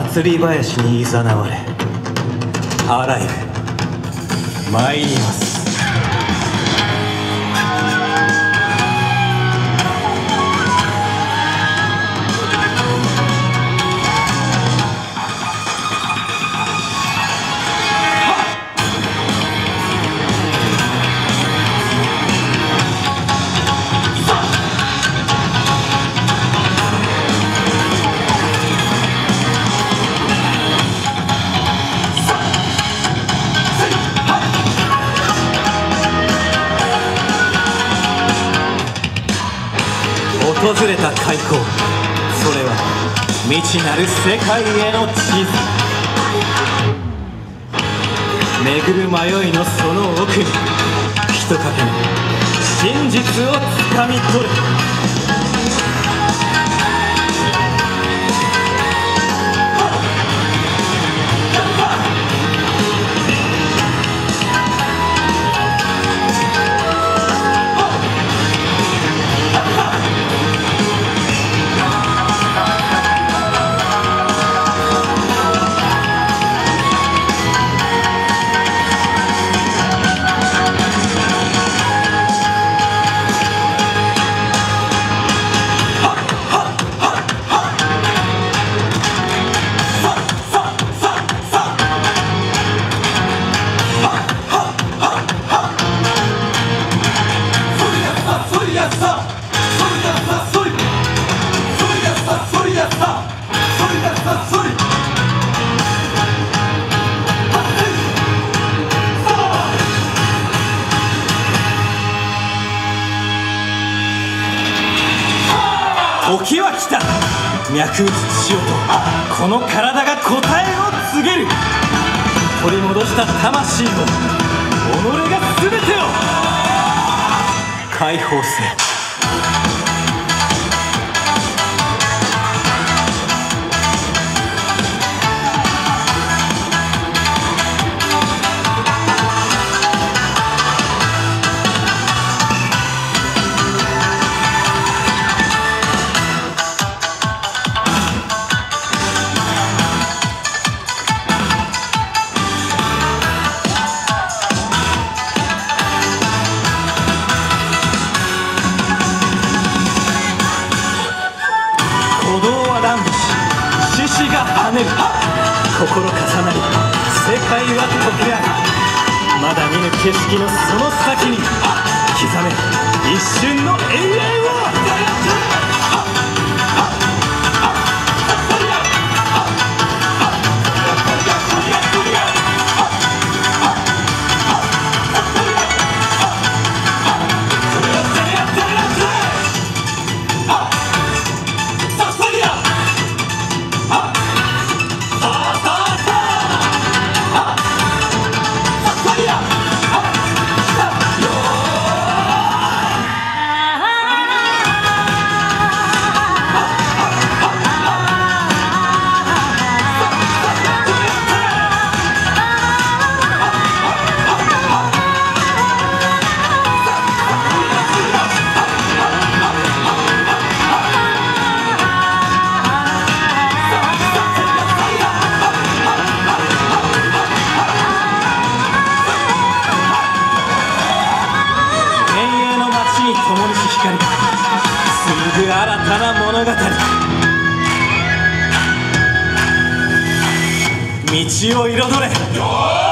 祭り林に誘われアライブ参ります。訪れた開口、それは未知なる世界への地図。巡る迷いのその奥にひとかけの真実をつかみ取る。時は来た。脈打つ血音とこの体が答えを告げる。取り戻した魂を、己が全てを解放せよ。獅子が跳ねる。心重なり世界は溶け合う。まだ見ぬ景色のその先に刻め一瞬の永遠を。紡ぐ新たな物語、道を彩れ。